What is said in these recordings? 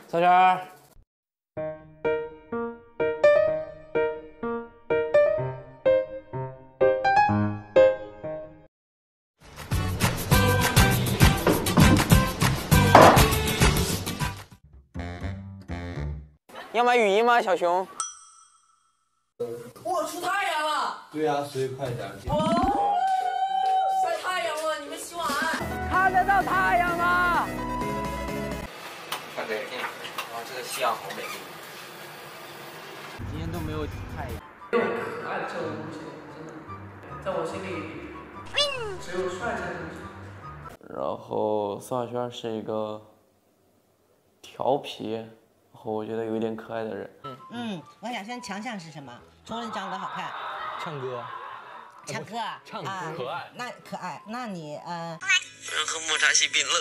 小轩儿，要买雨衣吗，小熊？ 我出太阳了。 对呀，所以快点。 哦，晒太阳了，你们洗碗。 看得到太阳吗？ 看这个天，哇，这个夕阳好美丽。 今天都没有太阳。 没有可爱这种东西，真的，在我心里只有帅这种东西。 然后宋小轩是一个调皮，然后我觉得有点可爱的人。 我想先强项是什么？除了你长得好看， 唱歌， 唱歌， 唱歌可爱。 那可爱，那你喝抹茶西饼乐。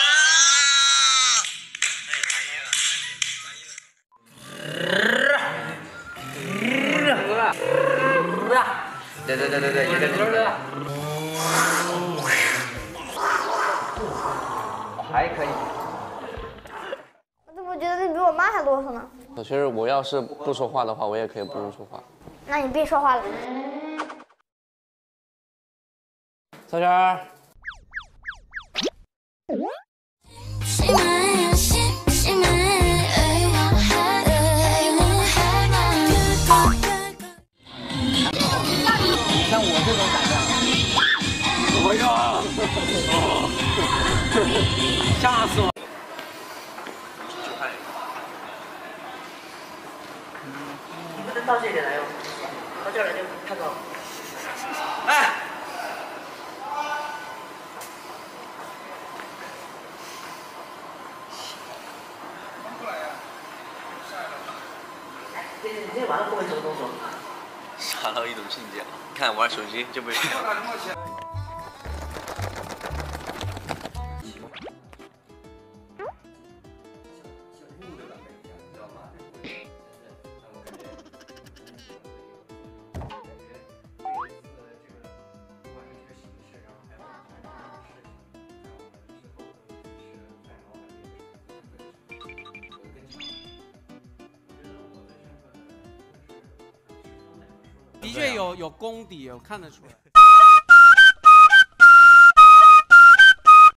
对，有点溜的。还可以。 我怎么觉得你比我妈还啰嗦呢？ 其实我要是不说话的话，我也可以不用说话。 那你别说话了。 小轩儿， 像我这种胆量， 哎呀，吓死我！ 你不能到这里来哟，到这儿来就太高了。 哎， 你今天晚上后面什么动作？ 刷到一种境界了。看玩手机就被骗了。 的确有功底，我看得出来。